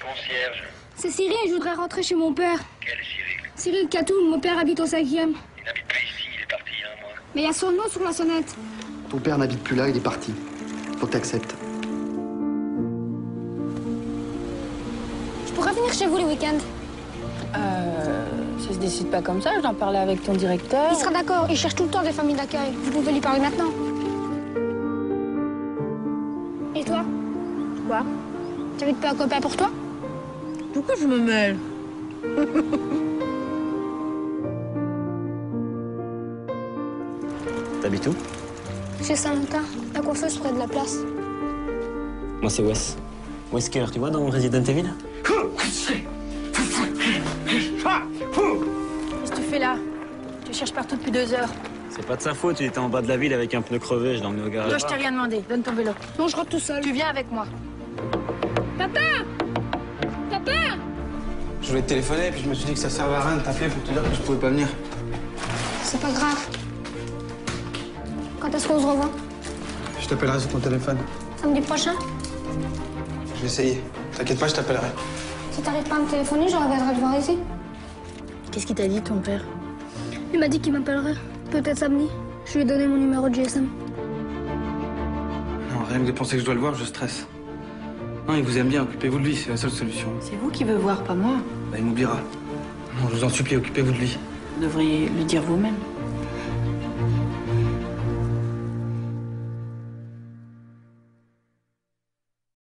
concierge. C'est Cyril, je voudrais rentrer chez mon père. Quel Cyril? Cyril Catou, mon père habite au 5e. Il n'habite plus ici, il est parti il y a un mois. Mais il y a son nom sur la sonnette. Ton père n'habite plus là, il est parti. Faut que t'acceptes. Je pourrais venir chez vous les week-ends. Ça se décide pas comme ça, je dois en parler avec ton directeur. Il sera d'accord, il cherche tout le temps des familles d'accueil. Vous pouvez lui parler maintenant. Et toi? Quoi? T'invites pas un copain pour toi? Pourquoi je me mêle? T'habites où? Chez Saint-Martin, la coiffeuse près de la place. Moi, c'est Wes. Wesker, tu vois, dans Resident Evil? Qu'est-ce que tu fais là? Tu cherches partout depuis 2 heures. C'est pas de sa faute, il était en bas de la ville avec un pneu crevé, je l'ai emmené au garage. Toi, je t'ai rien demandé. Donne ton vélo. Non, je rentre tout seul. Tu viens avec moi. Papa! Papa! Je voulais te téléphoner, puis je me suis dit que ça servait à rien de t'appeler pour te dire que je pouvais pas venir. C'est pas grave. Quand est-ce qu'on se revoit? Je t'appellerai sur ton téléphone. Samedi prochain? Je vais essayer. T'inquiète pas, je t'appellerai. Si t'arrives pas à me téléphoner, je reviendrai te voir ici. Qu'est-ce qu'il t'a dit, ton père? Il m'a dit qu'il m'appellerait. Peut-être samedi. Je lui ai donné mon numéro de GSM. Non, rien que de penser que je dois le voir, je stresse. Non, il vous aime bien, occupez-vous de lui, c'est la seule solution. C'est vous qui veut voir, pas moi. Bah, il m'oubliera. Non, je vous en supplie, occupez-vous de lui. Vous devriez lui dire vous-même.